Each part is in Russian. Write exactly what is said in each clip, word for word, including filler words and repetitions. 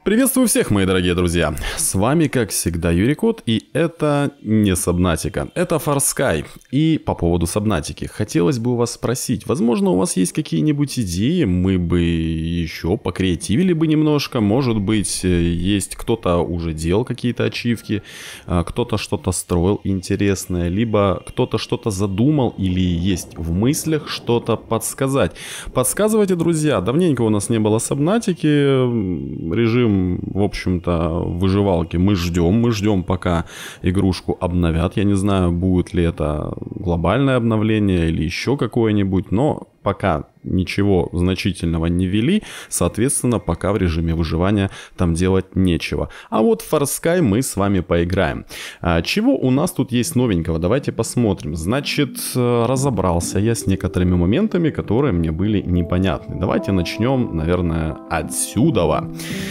Приветствую всех, мои дорогие друзья! С вами, как всегда, Юрий Кот, и это не Сабнатика, это Фарскай. И по поводу Сабнатики, хотелось бы у вас спросить, возможно, у вас есть какие-нибудь идеи, мы бы еще покреативили бы немножко, может быть, есть кто-то уже делал какие-то ачивки, кто-то что-то строил интересное, либо кто-то что-то задумал или есть в мыслях что-то подсказать. Подсказывайте, друзья, давненько у нас не было Сабнатики, режим, в общем-то, выживалки мы ждем, мы ждем, пока игрушку обновят. Я не знаю, будет ли это глобальное обновление или еще какое-нибудь, но пока ничего значительного не ввели, соответственно, пока в режиме выживания там делать нечего. А вот в Farskay мы с вами поиграем. А, чего у нас тут есть новенького? Давайте посмотрим. Значит, разобрался я с некоторыми моментами, которые мне были непонятны. Давайте начнем, наверное, отсюда.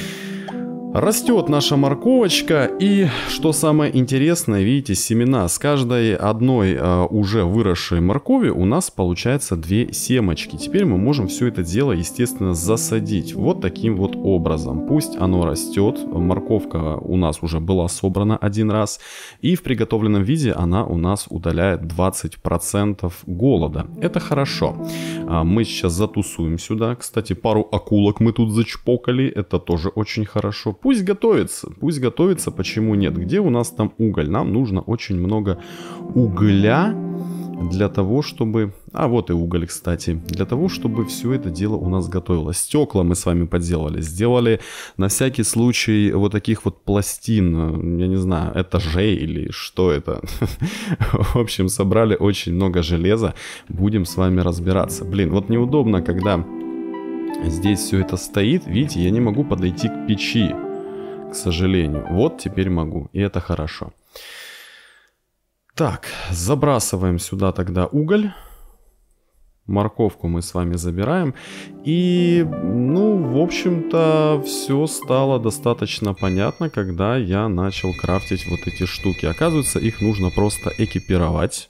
Растет наша морковочка, и что самое интересное, видите, семена. С каждой одной э, уже выросшей моркови у нас получается две семечки. Теперь мы можем все это дело, естественно, засадить вот таким вот образом. Пусть оно растет, морковка у нас уже была собрана один раз, и в приготовленном виде она у нас удаляет двадцать процентов голода. Это хорошо. А мы сейчас затусуем сюда. Кстати, пару акулок мы тут зачпокали, это тоже очень хорошо. Пусть готовится, пусть готовится, почему нет? Где у нас там уголь? Нам нужно очень много угля для того, чтобы... А вот и уголь, кстати. Для того, чтобы все это дело у нас готовилось. Стекла мы с вами поделали. Сделали на всякий случай вот таких вот пластин. Я не знаю, этажей или что это. В общем, собрали очень много железа. Будем с вами разбираться. Блин, вот неудобно, когда здесь все это стоит. Видите, я не могу подойти к печи. К сожалению. Вот теперь могу. И это хорошо. Так, забрасываем сюда тогда уголь. Морковку мы с вами забираем. И, ну, в общем-то, все стало достаточно понятно, когда я начал крафтить вот эти штуки. Оказывается, их нужно просто экипировать.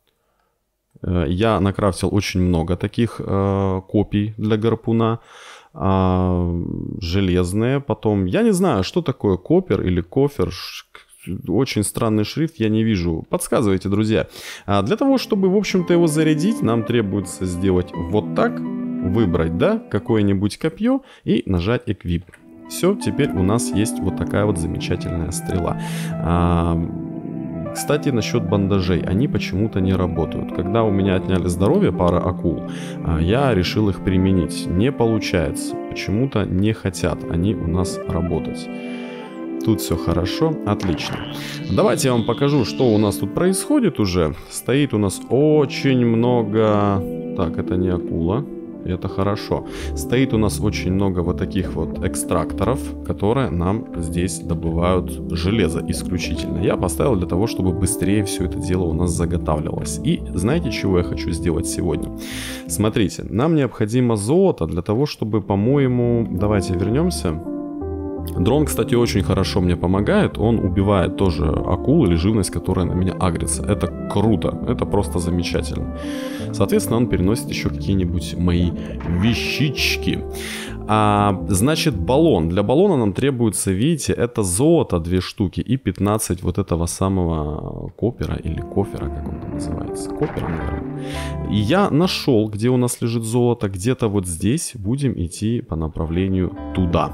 Я накрафтил очень много таких э, копий для гарпуна. А, железные. Потом, я не знаю, что такое копер или кофер. Очень странный шрифт, я не вижу. Подсказывайте, друзья. А для того, чтобы, в общем-то, его зарядить, нам требуется сделать вот так. Выбрать, да, какое-нибудь копье и нажать Equip. Все, теперь у нас есть вот такая вот замечательная стрела. А, Кстати, насчет бандажей. Они почему-то не работают. Когда у меня отняли здоровье пара акул, я решил их применить. Не получается. Почему-то не хотят они у нас работать. Тут все хорошо. Отлично. Давайте я вам покажу, что у нас тут происходит уже. Стоит у нас очень много... Так, это не акула. Это хорошо. Стоит у нас очень много вот таких вот экстракторов, которые нам здесь добывают железо исключительно. Я поставил для того, чтобы быстрее все это дело у нас заготавливалось. И знаете, чего я хочу сделать сегодня? Смотрите, нам необходимо золото для того, чтобы, по-моему... Давайте вернемся. Дрон, кстати, очень хорошо мне помогает. Он убивает тоже акул или живность, которая на меня агрится. Это круто. Это просто замечательно. Соответственно, он переносит еще какие-нибудь мои вещички. А, значит, баллон. Для баллона нам требуется, видите, это золото две штуки и пятнадцать вот этого самого копера или кофера, как он там называется. Копера, наверное. И я нашел, где у нас лежит золото. Где-то вот здесь. Будем идти по направлению туда.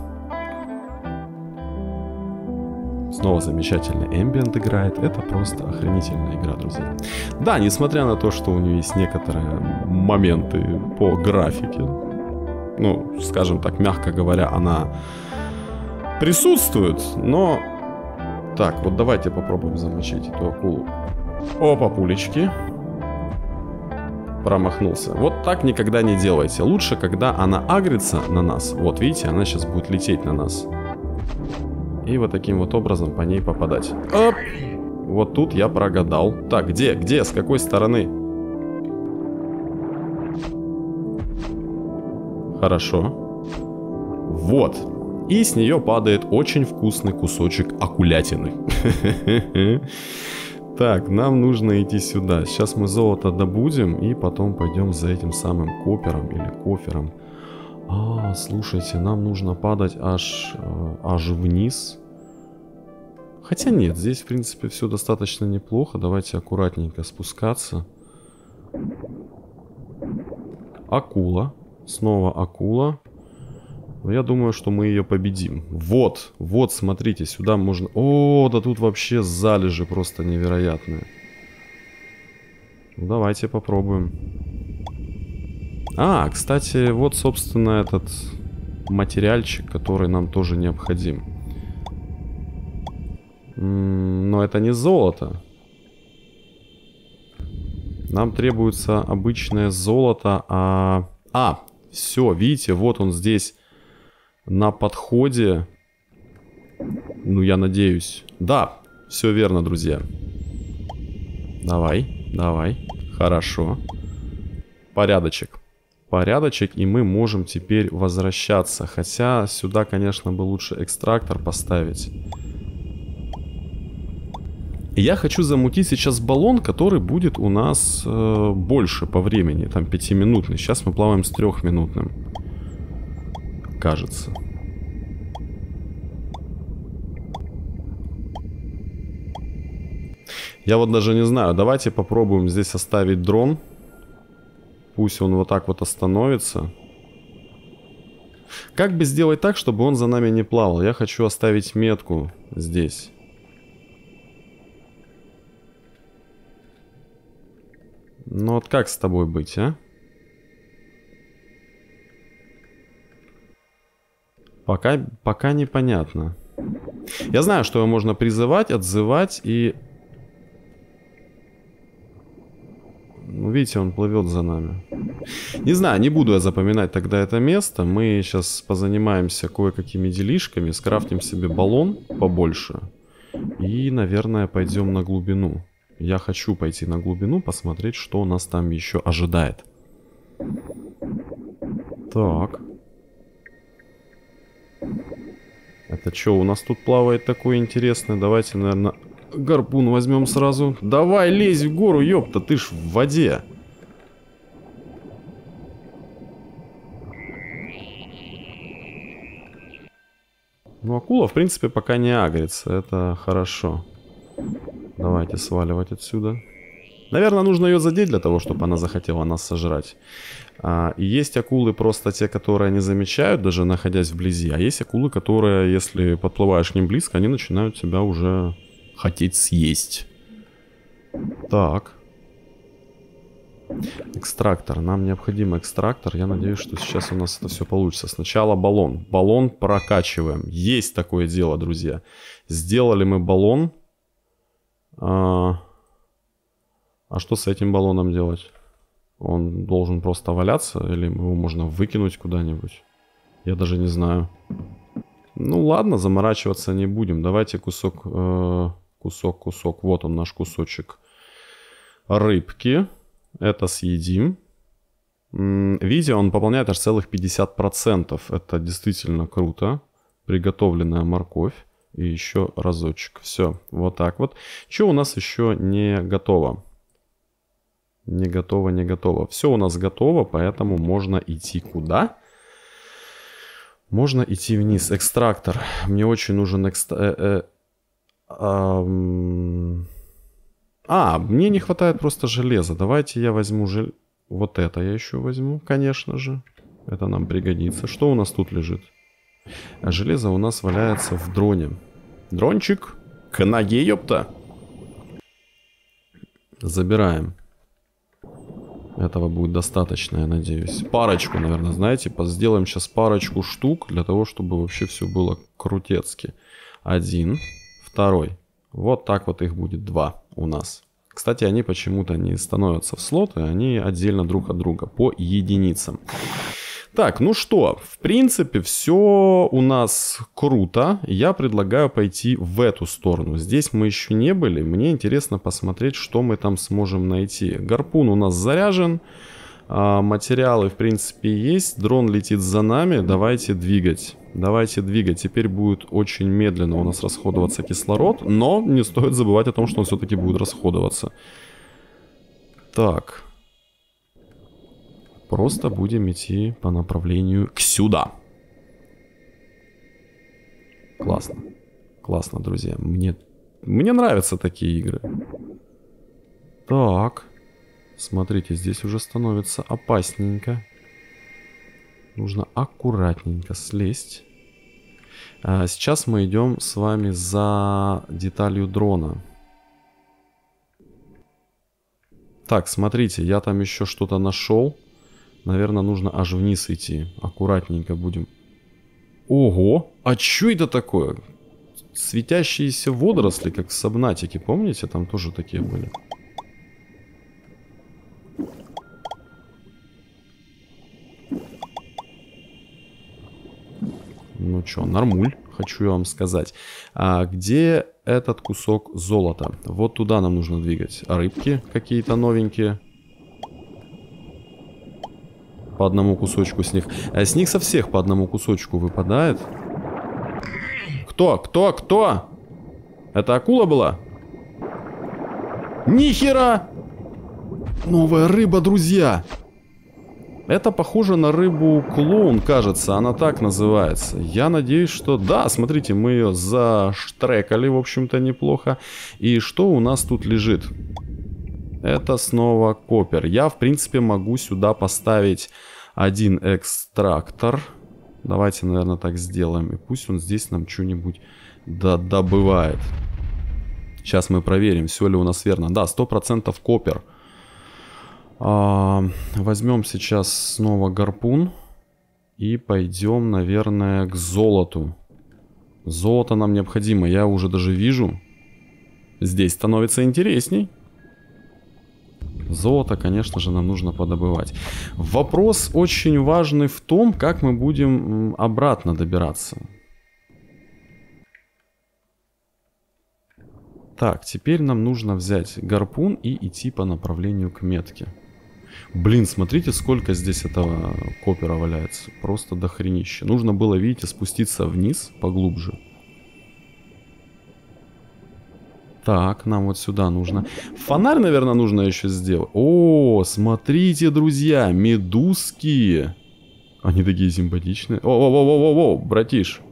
Снова замечательный эмбиент играет. Это просто охренительная игра, друзья. Да, несмотря на то, что у нее есть некоторые моменты по графике. Ну, скажем так, мягко говоря, она присутствует. Но... Так, вот давайте попробуем замочить эту акулу. Опа, пулечки. Промахнулся. Вот так никогда не делайте. Лучше, когда она агрится на нас. Вот, видите, она сейчас будет лететь на нас. И вот таким вот образом по ней попадать. Оп! Вот тут я прогадал. Так, где? Где? С какой стороны? Хорошо. Вот. И с нее падает очень вкусный кусочек акулятины. Так, нам нужно идти сюда. Сейчас мы золото добудем и потом пойдем за этим самым копером или кофером. А, слушайте, нам нужно падать аж, аж вниз. Хотя нет, здесь, в принципе, все достаточно неплохо. Давайте аккуратненько спускаться. Акула. Снова акула. Но я думаю, что мы ее победим. Вот, вот, смотрите, сюда можно... О, да тут вообще залежи просто невероятные. Ну, давайте попробуем. А, кстати, вот, собственно, этот материальчик, который нам тоже необходим. М-м, но это не золото. Нам требуется обычное золото, а... А, все, видите, вот он здесь на подходе. Ну, я надеюсь. Да, все верно, друзья. Давай, давай. Хорошо. Порядочек. Порядочек, и мы можем теперь возвращаться. Хотя сюда, конечно, бы лучше экстрактор поставить. И я хочу замутить сейчас баллон, который будет у нас э, больше по времени. Там пятиминутный. Сейчас мы плаваем с трехминутным. Кажется. Я вот даже не знаю. Давайте попробуем здесь оставить дрон. Пусть он вот так вот остановится. Как бы сделать так, чтобы он за нами не плавал? Я хочу оставить метку здесь. Ну вот как с тобой быть, а? Пока, пока непонятно. Я знаю, что его можно призывать, отзывать и... Ну, видите, он плывет за нами. Не знаю, не буду я запоминать тогда это место. Мы сейчас позанимаемся кое-какими делишками, скрафтим себе баллон побольше. И, наверное, пойдем на глубину. Я хочу пойти на глубину, посмотреть, что нас там еще ожидает. Так. Это что, у нас тут плавает такое интересное? Давайте, наверное, гарпун возьмем сразу. Давай, лезь в гору, ёпта, ты ж в воде. Ну, акула, в принципе, пока не агрится. Это хорошо. Давайте сваливать отсюда. Наверное, нужно ее задеть для того, чтобы она захотела нас сожрать. А, и есть акулы просто те, которые не замечают, даже находясь вблизи. А есть акулы, которые, если подплываешь к ним близко, они начинают тебя уже хотеть съесть. Так. Экстрактор. Нам необходим экстрактор. Я надеюсь, что сейчас у нас это все получится. Сначала баллон. Баллон прокачиваем. Есть такое дело, друзья. Сделали мы баллон. А, а что с этим баллоном делать? Он должен просто валяться? Или его можно выкинуть куда-нибудь? Я даже не знаю. Ну ладно, заморачиваться не будем. Давайте кусок, э, кусок, кусок. Вот он, наш кусочек рыбки. Это съедим. Видите, он пополняет аж целых пятьдесят процентов. Это действительно круто. Приготовленная морковь. И еще разочек. Все, вот так вот. Что у нас еще не готово? Не готово, не готово. Все у нас готово, поэтому можно идти куда? Можно идти вниз. Экстрактор. Мне очень нужен экстрактор. А, мне не хватает просто железа. Давайте я возьму жел... Вот это я еще возьму, конечно же. Это нам пригодится. Что у нас тут лежит? А железо у нас валяется в дроне. Дрончик, к ноге, ёпта. Забираем. Этого будет достаточно, я надеюсь. Парочку, наверное, знаете. Сделаем сейчас парочку штук, для того, чтобы вообще все было крутецки. Один, второй. Вот так вот их будет два у нас. Кстати, они почему-то не становятся в слоты, они отдельно друг от друга по единицам. Так, ну что, в принципе, все у нас круто. Я предлагаю пойти в эту сторону. Здесь мы еще не были. Мне интересно посмотреть, что мы там сможем найти. Гарпун у нас заряжен. А, материалы, в принципе, есть. Дрон летит за нами. Давайте двигать. Давайте двигать. Теперь будет очень медленно у нас расходоваться кислород. Но не стоит забывать о том, что он все-таки будет расходоваться. Так. Просто будем идти по направлению к сюда. Классно. Классно, друзья. Мне, мне нравятся такие игры. Так. Смотрите, здесь уже становится опасненько. Нужно аккуратненько слезть. А сейчас мы идем с вами за деталью дрона. Так, смотрите, я там еще что-то нашел. Наверное, нужно аж вниз идти. Аккуратненько будем. Ого! А что это такое? Светящиеся водоросли, как в Сабнатике. Помните? Там тоже такие были. Ну что, нормуль, хочу я вам сказать. А где этот кусок золота? Вот туда нам нужно двигать. А рыбки какие-то новенькие. По одному кусочку с них. А с них со всех по одному кусочку выпадает. Кто? Кто? Кто? Это акула была? Нихера! Новая рыба, друзья! Это похоже на рыбу клоун, кажется. Она так называется. Я надеюсь, что... Да, смотрите, мы ее заштрекали, в общем-то, неплохо. И что у нас тут лежит? Это снова копер. Я, в принципе, могу сюда поставить один экстрактор. Давайте, наверное, так сделаем. И пусть он здесь нам что-нибудь добывает. Сейчас мы проверим, все ли у нас верно. Да, сто процентов копер. А, возьмем сейчас снова гарпун. И пойдем, наверное, к золоту. Золото нам необходимо. Я уже даже вижу. Здесь становится интересней. Золото, конечно же, нам нужно подобывать. Вопрос очень важный в том, как мы будем обратно добираться. Так, теперь нам нужно взять гарпун и идти по направлению к метке. Блин, смотрите, сколько здесь этого копера валяется. Просто дохренище. Нужно было, видите, спуститься вниз поглубже. Так, нам вот сюда нужно. Фонарь, наверное, нужно еще сделать. О, смотрите, друзья, медузки. Они такие симпатичные. О-о-о-о-о, братиш.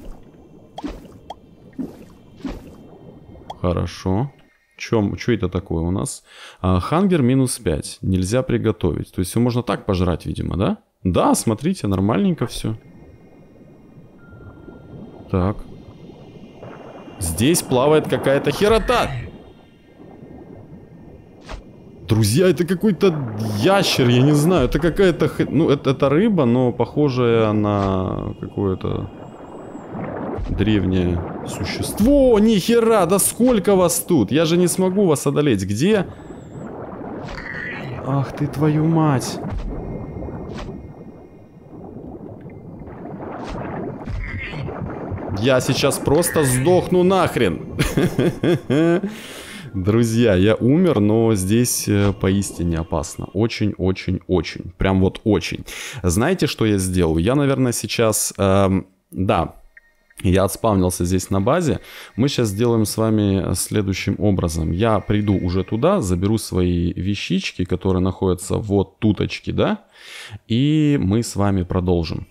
Хорошо. Чем, что это такое у нас? А, хангер минус пять. Нельзя приготовить. То есть все можно так пожрать, видимо, да? Да, смотрите, нормальненько все. Так. Здесь плавает какая-то херота. Друзья, это какой-то ящер, я не знаю. Это какая-то... Ну, это, это рыба, но похожая на какое-то древнее существо. Нихера, да сколько вас тут? Я же не смогу вас одолеть. Где? Ах ты, твою мать. Я сейчас просто сдохну нахрен. Друзья, я умер, но здесь поистине опасно. Очень-очень-очень. Прям вот очень. Знаете, что я сделал? Я, наверное, сейчас... Эм, да, я отспавнился здесь на базе. Мы сейчас сделаем с вами следующим образом. Я приду уже туда, заберу свои вещички, которые находятся вот туточки, да? И мы с вами продолжим.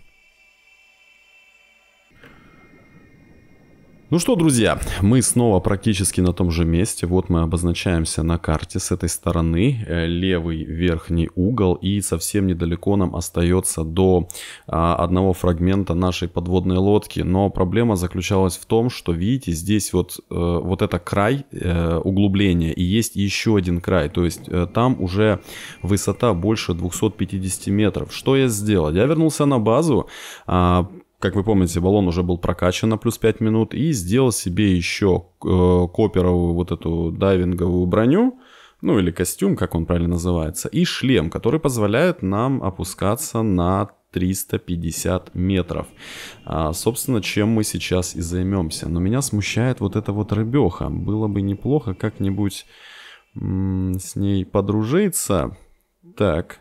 Ну что, друзья, мы снова практически на том же месте. Вот мы обозначаемся на карте с этой стороны. Левый верхний угол. И совсем недалеко нам остается до а, одного фрагмента нашей подводной лодки. Но проблема заключалась в том, что, видите, здесь вот, э, вот это край э, углубления. И есть еще один край. То есть э, там уже высота больше двухсот пятидесяти метров. Что я сделал? Я вернулся на базу. А, Как вы помните, баллон уже был прокачан на плюс пять минут. И сделал себе еще э, коперовую вот эту дайвинговую броню. Ну или костюм, как он правильно называется. И шлем, который позволяет нам опускаться на триста пятьдесят метров. А, собственно, чем мы сейчас и займемся. Но меня смущает вот эта вот рыбеха. Было бы неплохо как-нибудь м- с ней подружиться. Так.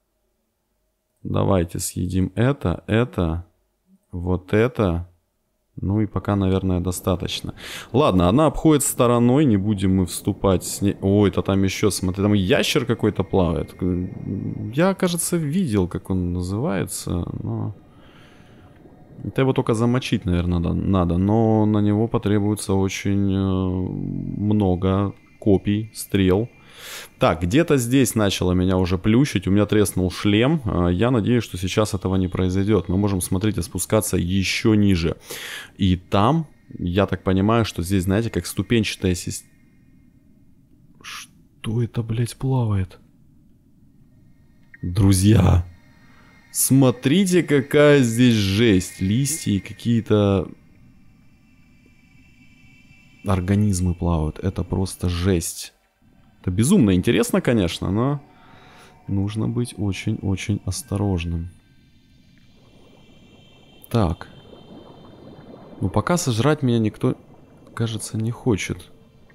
Давайте съедим это, это... Вот это. Ну и пока, наверное, достаточно. Ладно, она обходит стороной, не будем мы вступать с ней. Ой, это там еще, смотри, там ящер какой-то плавает. Я, кажется, видел, как он называется, но... Это его только замочить, наверное, надо. Но на него потребуется очень много копий, стрел. Так, где-то здесь начало меня уже плющить, у меня треснул шлем. Я надеюсь, что сейчас этого не произойдет. Мы можем, смотрите, спускаться еще ниже. И там, я так понимаю, что здесь, знаете, как ступенчатая система. Что это, блядь, плавает? Друзья, смотрите, какая здесь жесть. Листья и какие-то организмы плавают. Это просто жесть. Это безумно интересно, конечно, но нужно быть очень-очень осторожным. Так. Ну, пока сожрать меня никто, кажется, не хочет.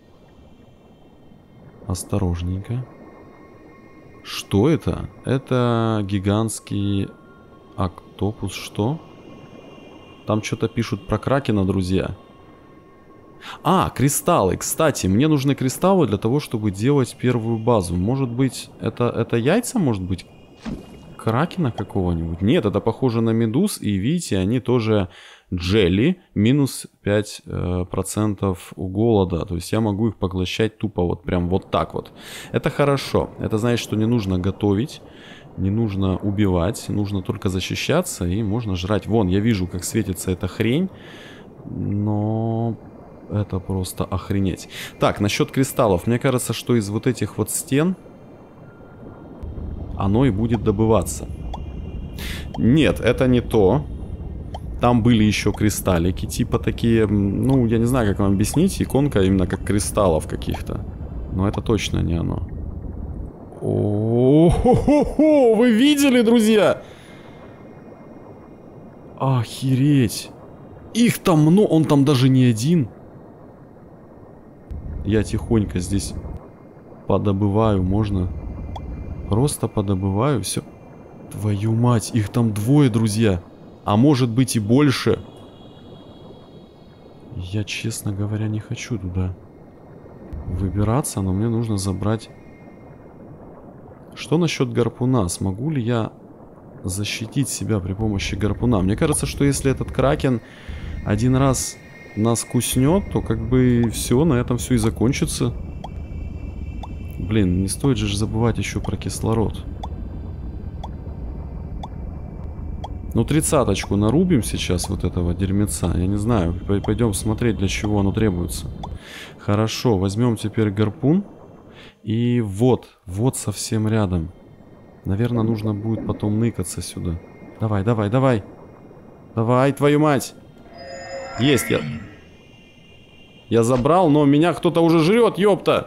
Осторожненько. Что это? Это гигантский октопус. Что? Там что-то пишут про кракена, друзья. А, кристаллы. Кстати, мне нужны кристаллы для того, чтобы делать первую базу. Может быть, это, это яйца, может быть, кракена какого-нибудь? Нет, это похоже на медуз. И видите, они тоже джелли. Минус пять процентов у голода. То есть я могу их поглощать тупо вот прям вот так вот. Это хорошо. Это значит, что не нужно готовить. Не нужно убивать. Нужно только защищаться. И можно жрать. Вон, я вижу, как светится эта хрень. Но... это просто охренеть. Так, насчет кристаллов. Мне кажется, что из вот этих вот стен оно и будет добываться. Нет, это не то. Там были еще кристаллики, типа такие, ну, я не знаю, как вам объяснить. Иконка именно как кристаллов каких-то. Но это точно не оно. О-хо-хо-хо! Вы видели, друзья? Охереть! Их там много, он там даже не один. Я тихонько здесь подобываю, можно? Просто подобываю, все. Твою мать, их там двое, друзья. А может быть и больше. Я, честно говоря, не хочу туда выбираться, но мне нужно забрать... Что насчет гарпуна? Смогу ли я защитить себя при помощи гарпуна? Мне кажется, что если этот кракен один раз нас куснет, то как бы все, на этом все и закончится. Блин, не стоит же забывать еще про кислород. Ну, тридцаточку нарубим сейчас вот этого дерьмеца. Я не знаю, пойдем смотреть, для чего оно требуется. Хорошо, возьмем теперь гарпун. И вот, вот совсем рядом. Наверное, нужно будет потом ныкаться сюда. Давай, давай, давай. Давай, твою мать. Есть я. Я забрал, но меня кто-то уже жрет, ёпта.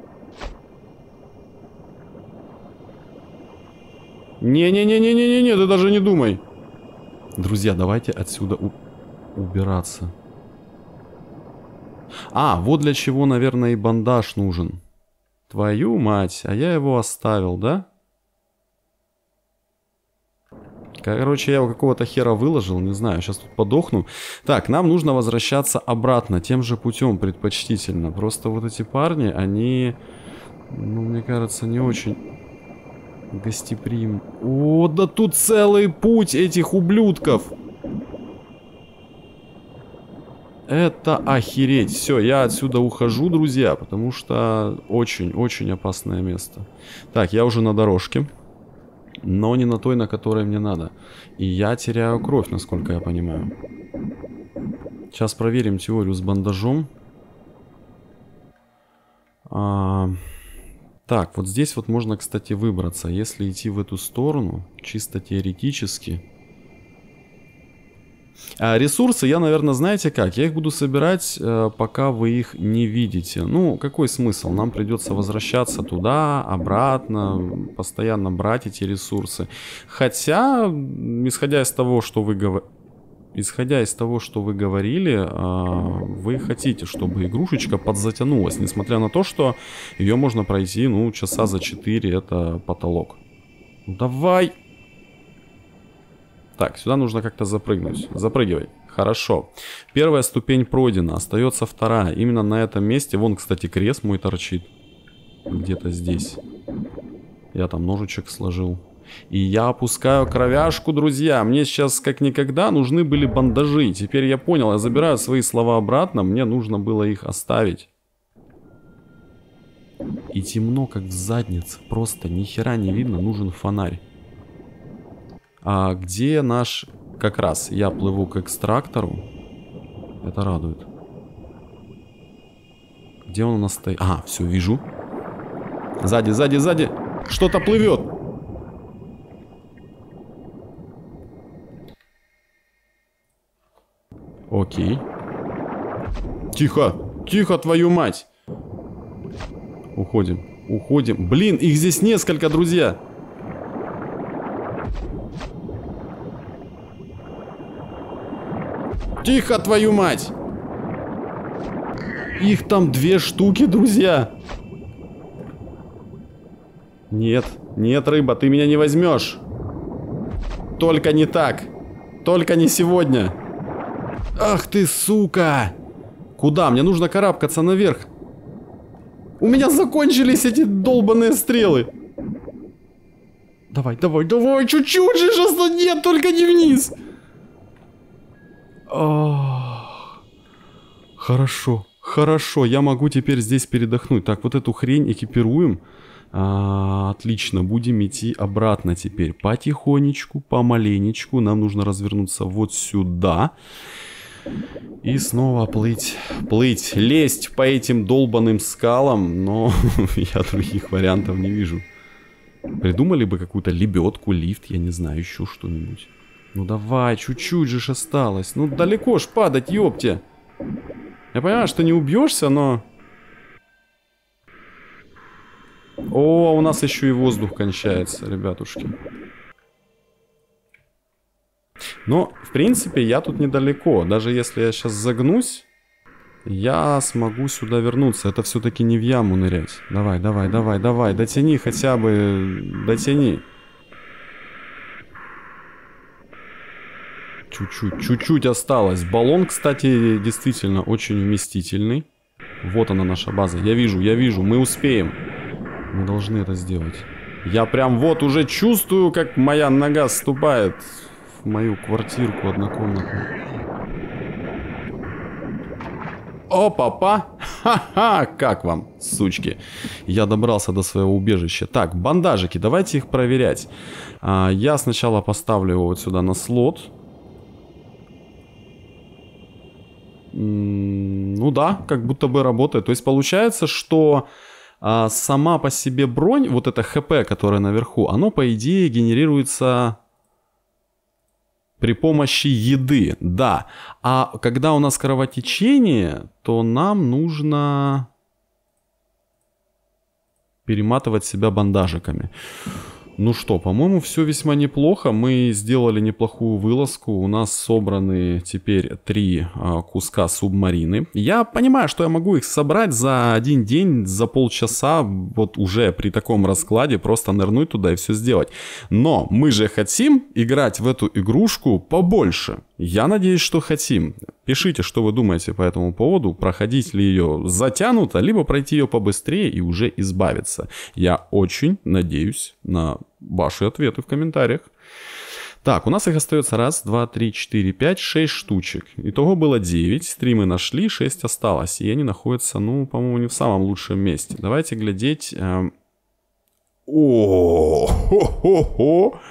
Не-не-не-не-не-не, ты даже не думай. Друзья, давайте отсюда убираться. А, вот для чего, наверное, и бандаж нужен. Твою мать, а я его оставил, да? Короче, я его какого-то хера выложил, не знаю, сейчас тут подохну. Так, нам нужно возвращаться обратно, тем же путем предпочтительно. Просто вот эти парни, они, ну, мне кажется, не очень гостеприимны. О, да тут целый путь этих ублюдков! Это охереть. Все, я отсюда ухожу, друзья, потому что очень-очень опасное место. Так, я уже на дорожке. Но не на той, на которой мне надо. И я теряю кровь, насколько я понимаю. Сейчас проверим теорию с бандажом. А, так, вот здесь вот можно, кстати, выбраться. Если идти в эту сторону, чисто теоретически... А ресурсы я, наверное, знаете как? Я их буду собирать, э, пока вы их не видите. Ну, какой смысл? Нам придется возвращаться туда, обратно, постоянно брать эти ресурсы. Хотя, исходя из того, что вы говорите... Исходя из того, что вы говорили, э, вы хотите, чтобы игрушечка подзатянулась. Несмотря на то, что ее можно пройти, ну, часа за четыре, это потолок. Давай! Так, сюда нужно как-то запрыгнуть. Запрыгивай. Хорошо. Первая ступень пройдена. Остается вторая. Именно на этом месте. Вон, кстати, крест мой торчит. Где-то здесь. Я там ножичек сложил. И я опускаю кровяшку, друзья. Мне сейчас как никогда нужны были бандажи. Теперь я понял. Я забираю свои слова обратно. Мне нужно было их оставить. И темно, как в заднице. Просто ни хера не видно. Нужен фонарь. А где наш... Как раз я плыву к экстрактору. Это радует. Где он у нас стоит? Ага, все, вижу. Сзади, сзади, сзади. Что-то плывет. Окей. Тихо, тихо, твою мать. Уходим, уходим. Блин, их здесь несколько, друзья. Тихо, твою мать. Их там две штуки, друзья. Нет, нет, рыба, ты меня не возьмешь. Только не так. Только не сегодня. Ах ты, сука. Куда? Мне нужно карабкаться наверх. У меня закончились эти долбаные стрелы. Давай, давай, давай, чуть-чуть же сейчас. Нет, только не вниз. Ох. Хорошо, хорошо. Я могу теперь здесь передохнуть. Так, вот эту хрень экипируем. А, отлично, будем идти обратно теперь. Потихонечку, помаленечку. Нам нужно развернуться вот сюда. И снова плыть, плыть, лезть по этим долбаным скалам. Но я других вариантов не вижу. Придумали бы какую-то лебедку, лифт, я не знаю, еще что-нибудь. Ну давай, чуть-чуть же ж осталось. Ну далеко ж падать, ёпте. Я понимаю, что не убьешься, но... О, у нас еще и воздух кончается, ребятушки. Но, в принципе, я тут недалеко. Даже если я сейчас загнусь, я смогу сюда вернуться. Это все-таки не в яму нырять. Давай, давай, давай, давай. Дотяни хотя бы. Дотяни. Чуть-чуть, чуть-чуть осталось. Баллон, кстати, действительно очень вместительный. Вот она, наша база. Я вижу, я вижу. Мы успеем. Мы должны это сделать. Я прям вот уже чувствую, как моя нога ступает в мою квартирку однокомнатную. О, папа! Ха-ха! Как вам, сучки? Я добрался до своего убежища. Так, бандажики, давайте их проверять. А, я сначала поставлю его вот сюда на слот. М-м, ну да, как будто бы работает. То есть получается, что... А сама по себе бронь, вот это ХП, которое наверху, оно по идее генерируется при помощи еды, да. А когда у нас кровотечение, то нам нужно перематывать себя бандажиками. Ну что, по-моему, все весьма неплохо. Мы сделали неплохую вылазку. У нас собраны теперь три а, куска субмарины. Я понимаю, что я могу их собрать за один день, за полчаса. Вот уже при таком раскладе просто нырнуть туда и все сделать. Но мы же хотим играть в эту игрушку побольше. Я надеюсь, что хотим. Пишите, что вы думаете по этому поводу. Проходить ли ее затянуто, либо пройти ее побыстрее и уже избавиться. Я очень надеюсь на ваши ответы в комментариях. Так, у нас их остается раз, два, три, четыре, пять, шесть штучек. Итого было девять. три мы нашли, шесть осталось. И они находятся, ну, по-моему, не в самом лучшем месте. Давайте глядеть. О-хо-хо-хо!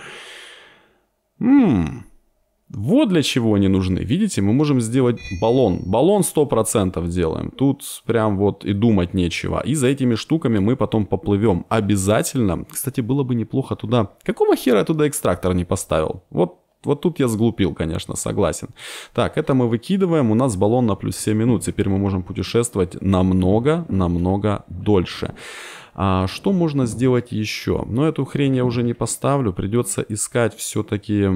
Ммм. Вот для чего они нужны. Видите, мы можем сделать баллон. Баллон сто процентов делаем. Тут прям вот и думать нечего. И за этими штуками мы потом поплывем. Обязательно. Кстати, было бы неплохо туда... Какого хера я туда экстрактор не поставил? Вот, вот тут я сглупил, конечно, согласен. Так, это мы выкидываем. У нас баллон на плюс семь минут. Теперь мы можем путешествовать намного-намного дольше. А что можно сделать еще? Но эту хрень я уже не поставлю. Придется искать все-таки...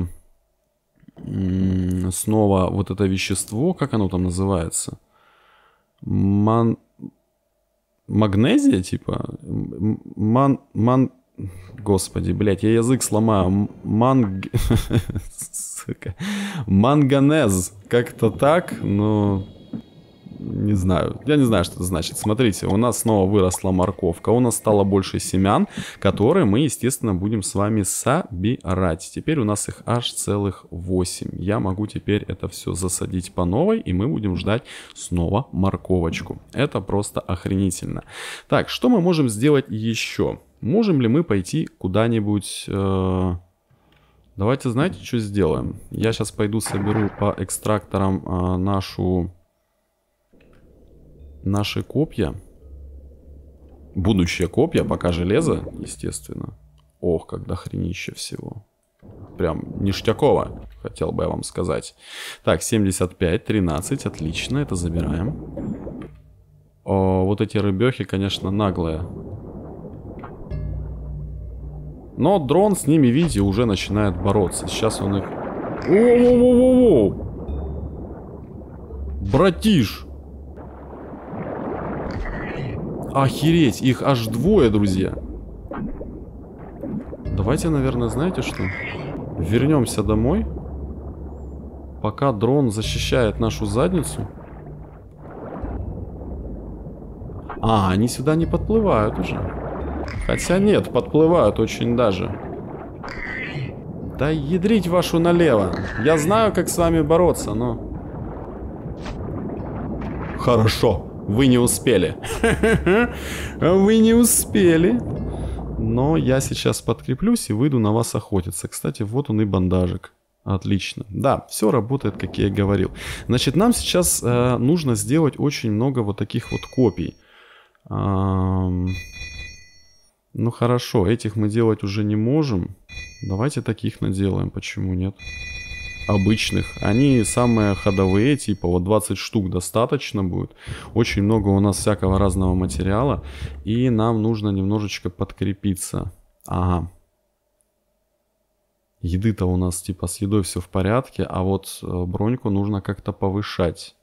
Снова вот это вещество, как оно там называется? Ман... Магнезия, типа? Ман... Ман... Господи, блядь, я язык сломаю. Манг... Сука. Манганез. Как-то так, но... Не знаю. Я не знаю, что это значит. Смотрите, у нас снова выросла морковка. У нас стало больше семян, которые мы, естественно, будем с вами собирать. Теперь у нас их аж целых восемь. Я могу теперь это все засадить по новой, и мы будем ждать снова морковочку. Это просто охренительно. Так, что мы можем сделать еще? Можем ли мы пойти куда-нибудь... Э... Давайте, знаете, что сделаем? Я сейчас пойду соберу по экстракторам э, нашу... Наши копья. Будущее копья, пока железо, естественно. Ох, как дохренище всего. Прям ништяково, хотел бы я вам сказать. Так, семьдесят пять, тринадцать, отлично, это забираем. О, вот эти рыбехи, конечно, наглые. Но дрон с ними, видите, уже начинает бороться. Сейчас он их... О-о-о-о-о! Братиш! Охереть, их аж двое, друзья. Давайте, наверное, знаете что? Вернемся домой. Пока дрон защищает нашу задницу. А, они сюда не подплывают уже. Хотя нет, подплывают очень даже. Да ядрить вашу налево. Я знаю, как с вами бороться, но... Хорошо. Вы не успели. Вы не успели. Но я сейчас подкреплюсь и выйду на вас охотиться. Кстати, вот он и бандажик. Отлично. Да, все работает, как я и говорил. Значит, нам сейчас э, нужно сделать очень много вот таких вот копий. Эм... Ну хорошо, этих мы делать уже не можем. Давайте таких наделаем. Почему нет? Обычных. Они самые ходовые, типа вот двадцать штук достаточно будет. Очень много у нас всякого разного материала. И нам нужно немножечко подкрепиться. Ага. Еды-то у нас типа с едой все в порядке, а вот броньку нужно как-то повышать.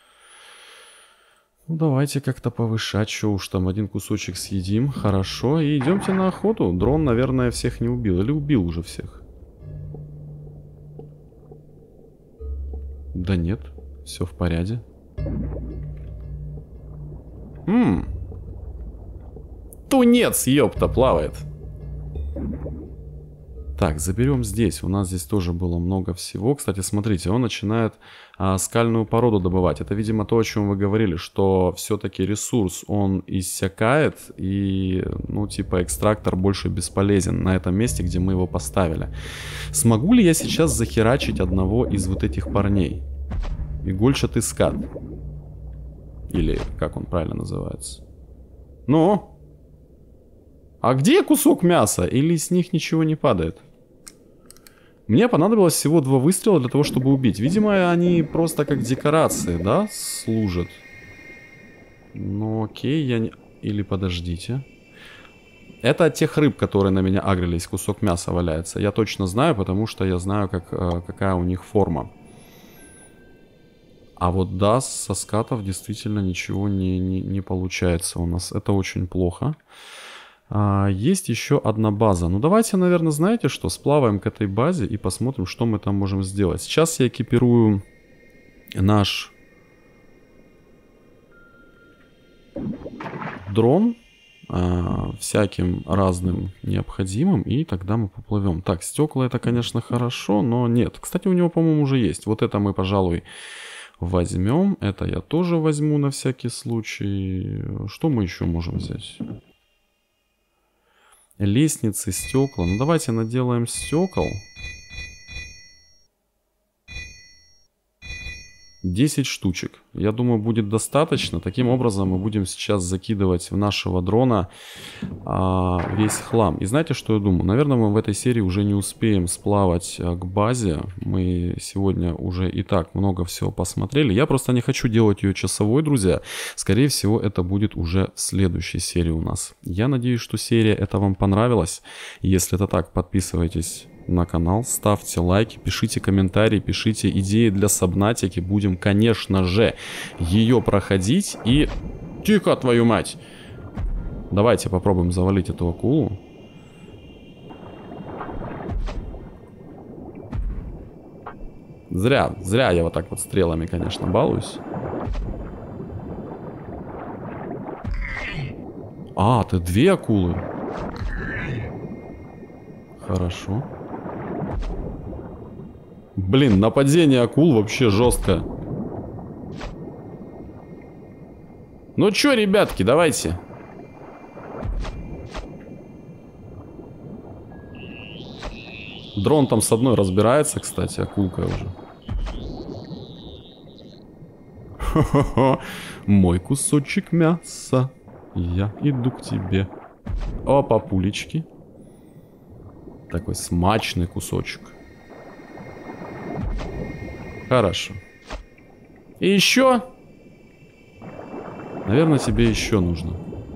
Ну давайте как-то повышать, что уж там, один кусочек съедим. Хорошо, и идемте на охоту. Дрон, наверное, всех не убил. Или убил уже всех? Да нет, все в порядке. Ммм. Тунец, ёпта, плавает. Так, заберем здесь. У нас здесь тоже было много всего. Кстати, смотрите, он начинает а, скальную породу добывать. Это, видимо, то, о чем вы говорили, что все-таки ресурс, он иссякает. И, ну, типа, экстрактор больше бесполезен на этом месте, где мы его поставили. Смогу ли я сейчас захерачить одного из вот этих парней? Игольчатый скат. Или как он правильно называется? Ну? А где кусок мяса? Или с них ничего не падает? Мне понадобилось всего два выстрела для того, чтобы убить. Видимо, они просто как декорации, да, служат. Ну окей, я не... Или подождите. Это от тех рыб, которые на меня агрились. Кусок мяса валяется. Я точно знаю, потому что я знаю, как, какая у них форма. А вот да, со скатов действительно ничего не, не, не получается у нас. Это очень плохо. А, есть еще одна база. Ну давайте, наверное, знаете что? Сплаваем к этой базе и посмотрим, что мы там можем сделать. Сейчас я экипирую наш дрон а, всяким разным необходимым, и тогда мы поплывем. Так, стекла это, конечно, хорошо, но нет. Кстати, у него, по-моему, уже есть. Вот это мы, пожалуй, возьмем. Это я тоже возьму на всякий случай. Что мы еще можем взять? Лестницы, стекла. Ну давайте наделаем стекол. десять штучек. Я думаю, будет достаточно. Таким образом мы будем сейчас закидывать в нашего дрона а, весь хлам. И знаете, что я думаю? Наверное, мы в этой серии уже не успеем сплавать а, к базе. Мы сегодня уже и так много всего посмотрели. Я просто не хочу делать ее часовой, друзья. Скорее всего, это будет уже в следующей серии у нас. Я надеюсь, что серия эта вам понравилась. Если это так, подписывайтесь на канал, ставьте лайки, пишите комментарии, пишите идеи для Сабнатики. Будем, конечно же, ее проходить. И... Тихо, твою мать! Давайте попробуем завалить эту акулу. Зря, зря я вот так вот стрелами, конечно, балуюсь. А, ты две акулы. Хорошо. Блин, нападение акул вообще жестко. Ну чё, ребятки, давайте. Дрон там с одной разбирается, кстати, акулка уже. Хо-хо-хо. Мой кусочек мяса. Я иду к тебе. О, папулечки. Такой смачный кусочек. Хорошо. И еще. Наверное, тебе еще нужно.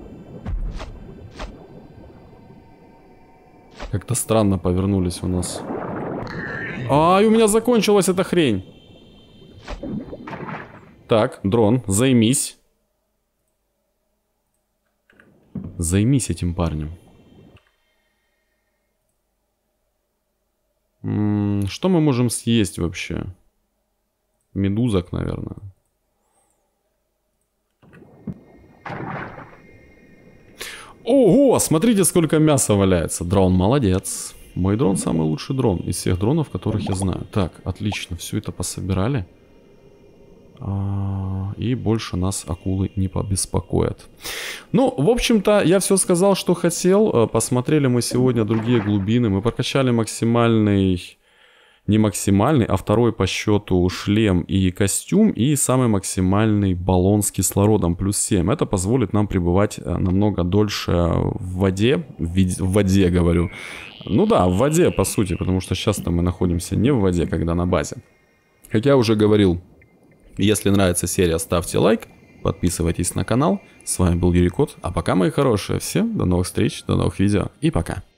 Как-то странно повернулись у нас. Ай, у меня закончилась эта хрень. Так, дрон, займись. Займись этим парнем. М-м, что мы можем съесть вообще? Медузок, наверное. Ого, смотрите, сколько мяса валяется. Дрон молодец. Мой дрон самый лучший дрон из всех дронов, которых я знаю. Так, отлично, все это пособирали. А, и больше нас акулы не побеспокоят. Ну, в общем-то, я все сказал, что хотел. Посмотрели мы сегодня другие глубины. Мы прокачали максимальный... Не максимальный, а второй по счету шлем и костюм. И самый максимальный баллон с кислородом плюс семь. Это позволит нам пребывать намного дольше в воде. В воде, говорю. Ну да, в воде, по сути. Потому что сейчас-то мы находимся не в воде, когда на базе. Как я уже говорил, если нравится серия, ставьте лайк. Подписывайтесь на канал. С вами был Юрикот. А пока, мои хорошие, всем до новых встреч, до новых видео и пока.